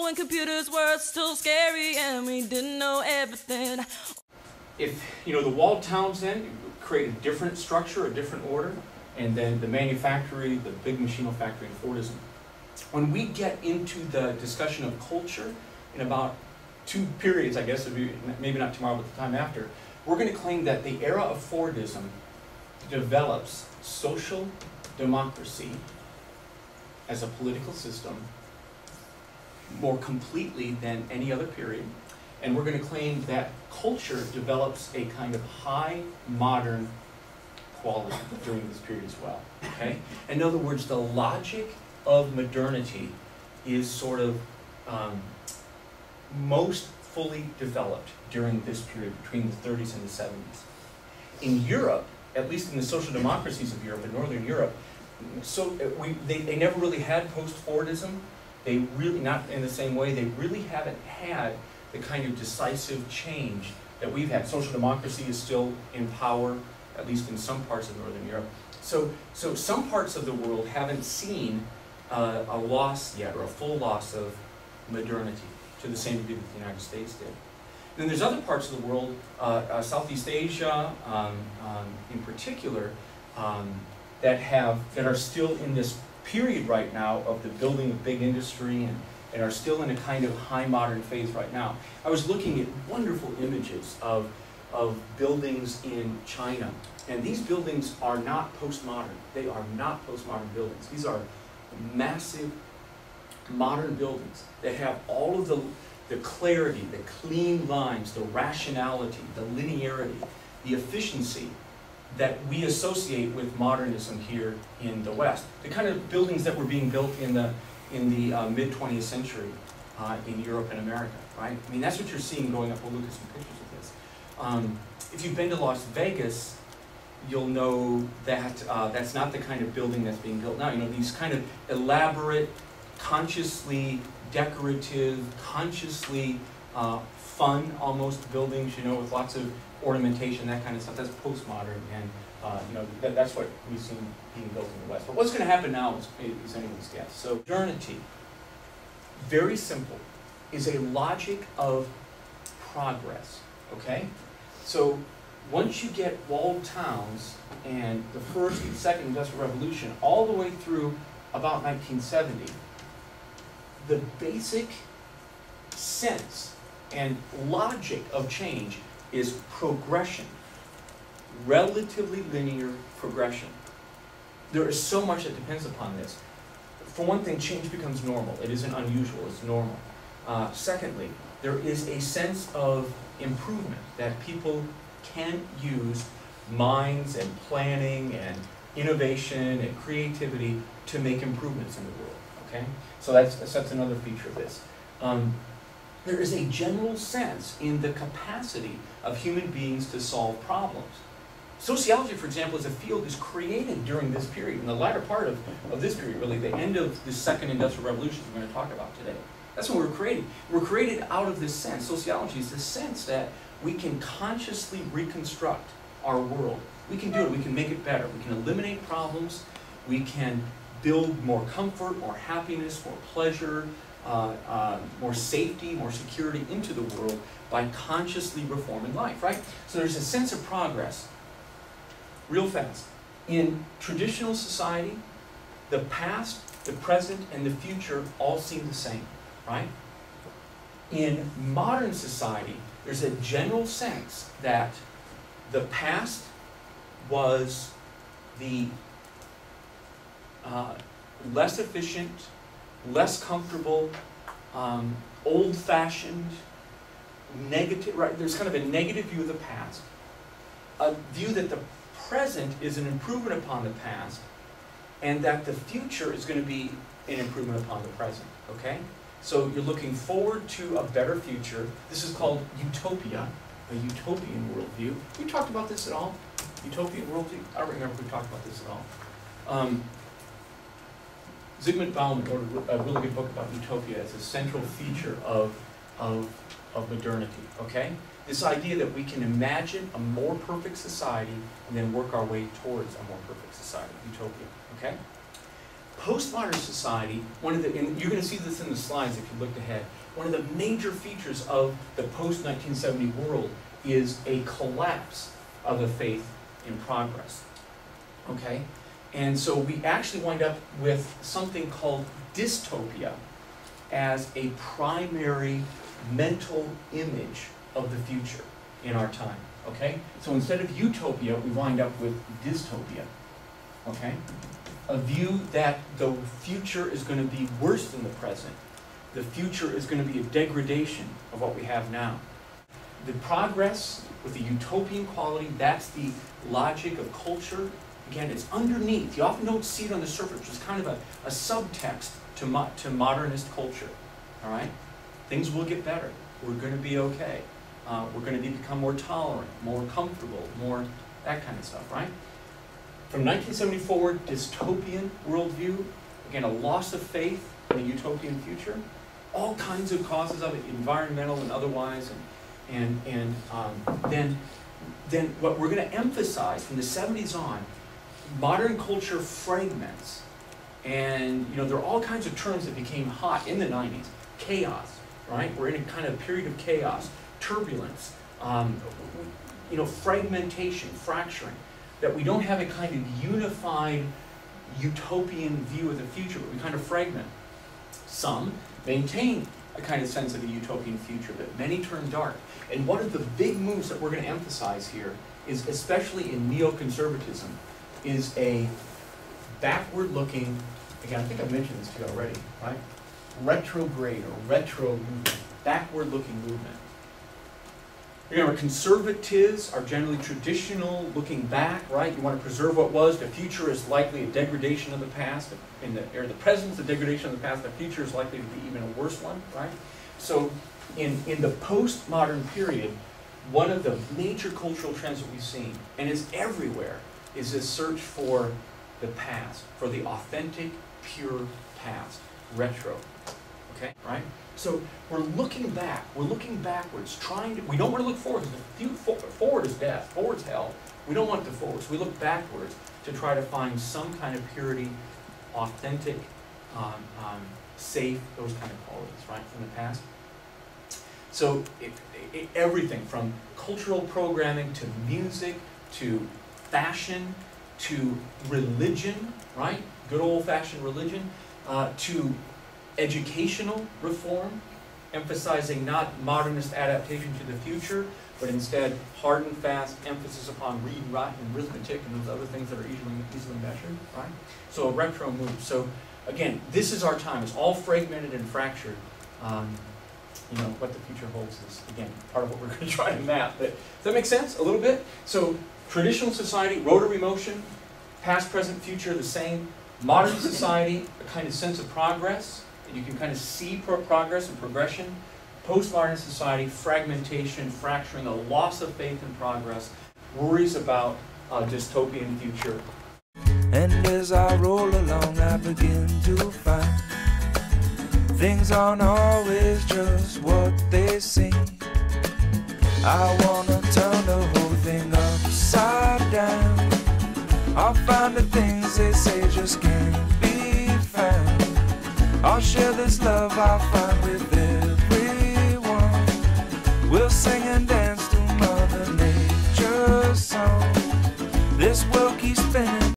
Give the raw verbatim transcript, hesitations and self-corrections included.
when computers were still scary and we didn't know everything. If, you know, the walled towns then create a different structure, a different order, and then the manufactory, the big machinery factory and Fordism. When we get into the discussion of culture in about two periods, I guess, maybe not tomorrow, but the time after, we're going to claim that the era of Fordism develops social democracy as a political system more completely than any other period. And we're going to claim that culture develops a kind of high modern quality during this period as well. Okay? In other words, the logic of modernity is sort of um, most fully developed during this period, between the thirties and the seventies. In Europe, at least in the social democracies of Europe, in Northern Europe, so we, they, they never really had post-Fordism. They really, not in the same way, they really haven't had the kind of decisive change that we've had. Social democracy is still in power, at least in some parts of Northern Europe. So, so some parts of the world haven't seen uh, a loss yet, or a full loss of modernity, to the same degree that the United States did. Then there's other parts of the world, uh, uh, Southeast Asia um, um, in particular, um, that have that are still in this period right now of the building of big industry and, and are still in a kind of high modern phase right now. I was looking at wonderful images of, of buildings in China, and these buildings are not postmodern. They are not postmodern buildings. These are massive modern buildings that have all of the, the clarity, the clean lines, the rationality, the linearity, the efficiency that we associate with modernism here in the West. The kind of buildings that were being built in the, in the uh, mid twentieth century uh, in Europe and America, right? I mean, that's what you're seeing going up. We'll look at some pictures of this. Um, if you've been to Las Vegas, you'll know that uh, that's not the kind of building that's being built now. You know, these kind of elaborate, consciously decorative, consciously uh, fun almost buildings, you know, with lots of ornamentation, that kind of stuff. That's postmodern, and uh, you know, that, that's what we've seen being built in the West. But what's going to happen now is, is anyone's guess. So modernity, very simple, is a logic of progress, okay? So once you get walled towns and the first and second industrial revolution, all the way through about nineteen seventy, the basic sense and logic of change is progression, relatively linear progression. There is so much that depends upon this. For one thing, change becomes normal. It isn't unusual, it's normal. Uh, secondly, there is a sense of improvement, that people can use minds and planning and innovation and creativity to make improvements in the world, okay? So that's, that's another feature of this. Um, there is a general sense in the capacity of human beings to solve problems. Sociology, for example, as a field is created during this period, in the latter part of, of this period, really, the end of the second industrial revolution we're going to talk about today. That's when we're created. We're created out of this sense. Sociology is the sense that we can consciously reconstruct our world. We can do it. We can make it better. We can eliminate problems. We can build more comfort, more happiness, more pleasure, uh, uh, more safety, more security into the world by consciously reforming life, right? So there's a sense of progress. Real fast. In traditional society, the past, the present, and the future all seem the same, right? In modern society, there's a general sense that the past was the uh, less efficient, less comfortable, um, old-fashioned, negative, right? There's kind of a negative view of the past, a view that the present is an improvement upon the past, and that the future is going to be an improvement upon the present, okay? So you're looking forward to a better future. This is called utopia, a utopian worldview. We talked about this at all? Utopian worldview? I don't remember if we talked about this at all. Um, Zygmunt Bauman wrote a really good book about utopia as a central feature of, of, of modernity, okay? This idea that we can imagine a more perfect society and then work our way towards a more perfect society, utopia, okay? Postmodern society, one of the, and you're going to see this in the slides if you looked ahead, one of the major features of the post nineteen seventy world is a collapse of the faith in progress. Okay? And so we actually wind up with something called dystopia as a primary mental image of the future in our time. Okay? So instead of utopia, we wind up with dystopia. Okay? A view that the future is going to be worse than the present. The future is going to be a degradation of what we have now. The progress with the utopian quality, that's the logic of culture. Again, it's underneath. You often don't see it on the surface. It's kind of a, a subtext to, mo to modernist culture. All right? Things will get better. We're going to be okay. Uh, we're going to be, become more tolerant, more comfortable, more that kind of stuff, right? From nineteen seventy forward, dystopian worldview, again, a loss of faith in a utopian future, all kinds of causes of it, environmental and otherwise, and, and, and um, then, then what we're going to emphasize from the seventies on, modern culture fragments, and you know, there are all kinds of terms that became hot in the nineties. Chaos, right? We're in a kind of period of chaos, turbulence, um, you know, fragmentation, fracturing. That we don't have a kind of unified utopian view of the future, but we kind of fragment. Some maintain a kind of sense of a utopian future, but many turn dark. And one of the big moves that we're going to emphasize here is, especially in neoconservatism, is a backward-looking, again, I think I mentioned this to you already, right? Retrograde or retro movement, backward-looking movement. Remember, conservatives are generally traditional, looking back, right? You want to preserve what was. The future is likely a degradation of the past. In the, or the present is a degradation of the past. The future is likely to be even a worse one, right? So in, in the postmodern period, one of the major cultural trends that we've seen, and it's everywhere, is this search for the past, for the authentic, pure past, retro, okay, right? So we're looking back, we're looking backwards, trying to, we don't want to look forward, because forward is death, forward's hell. We don't want the forward, so we look backwards to try to find some kind of purity, authentic, um, um, safe, those kind of qualities, right, from the past. So it, it, everything from cultural programming to music to fashion to religion, right, good old-fashioned religion, uh, to educational reform, emphasizing not modernist adaptation to the future, but instead hard and fast emphasis upon read, write, and arithmetic and those other things that are easily, easily measured, right? So a retro move. So again, this is our time. It's all fragmented and fractured. Um, you know, what the future holds is, again, part of what we're going to try to map. But, does that make sense a little bit? So traditional society, rotary motion, past, present, future, the same. Modern society, a kind of sense of progress. You can kind of see pro progress and progression. Postmodern society, fragmentation, fracturing, a loss of faith in progress, worries about a dystopian future. And as I roll along, I begin to find things aren't always just what they seem. I wanna turn the whole thing upside down. I'll find the things they say just can't be found. I'll share this love I find with them.